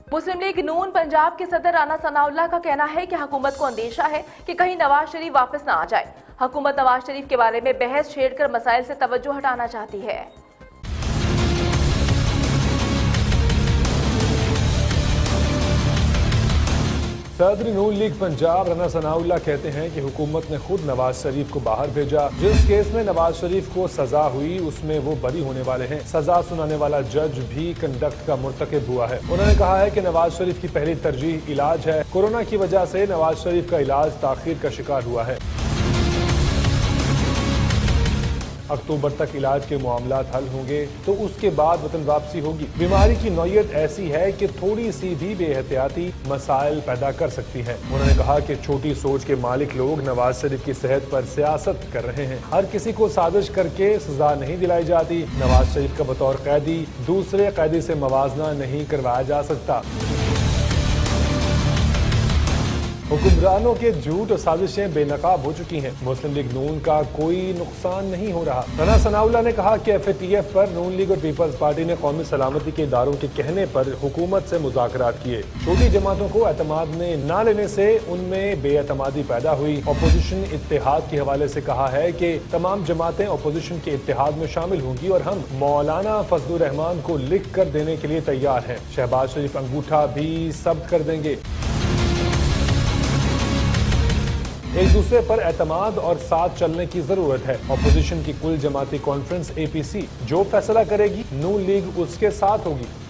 मुस्लिम league नून पंजाब के सदर राना सनाउल्लाह का कहना है कि हुकूमत को अंदेशा है कि कहीं नवाज शरीफ वापस न आ जाए। हुकूमत नवाज शरीफ के बारे में बहस छेड़कर मसाइल से तवज्जो हटाना चाहती है। सदर नून लीग पंजाब राना सनाउल्लाह कहते हैं कि हुकूमत ने खुद नवाज शरीफ को बाहर भेजा। जिस केस में नवाज शरीफ को सजा हुई उसमें वो बरी होने वाले हैं। सजा सुनाने वाला जज भी कंडक्ट का मुर्तकिब हुआ है। उन्होंने कहा है कि नवाज शरीफ की पहली तरजीह इलाज है। कोरोना की वजह से नवाज शरीफ का इलाज ताखीर का शिकार हुआ है। अक्टूबर तक इलाज के मामलात हल होंगे तो उसके बाद वतन वापसी होगी। बीमारी की नौयत ऐसी है कि थोड़ी सी भी बेहतियाती मसाइल पैदा कर सकती है। उन्होंने कहा कि छोटी सोच के मालिक लोग नवाज शरीफ की सेहत पर सियासत कर रहे हैं। हर किसी को साजिश करके सजा नहीं दिलाई जाती। नवाज शरीफ का बतौर कैदी दूसरे कैदी से मवाजना नहीं करवाया जा सकता। हुक्मरानों के झूठ और साजिशें बेनकाब हो चुकी हैं। मुस्लिम लीग नून का कोई नुकसान नहीं हो रहा। राना सनाउल्लाह ने कहा कि FATF पर नून लीग और पीपल्स पार्टी ने कौमी सलामती के इदारों के कहने पर हुकूमत से मुज़ाकरात किए। छोटी जमातों को एतमाद में न लेने से उनमें बेएतमादी पैदा हुई। अपोजिशन इत्तेहाद के हवाले से कहा है कि तमाम जमातें अपोजिशन के इत्तेहाद में शामिल होंगी और हम मौलाना फजलुर रहमान को लिख कर देने के लिए तैयार हैं। शहबाज शरीफ अंगूठा भी जब्त कर देंगे। एक दूसरे पर एतमाद और साथ चलने की जरूरत है। अपोजिशन की कुल जमाती कॉन्फ्रेंस APC जो फैसला करेगी नून लीग उसके साथ होगी।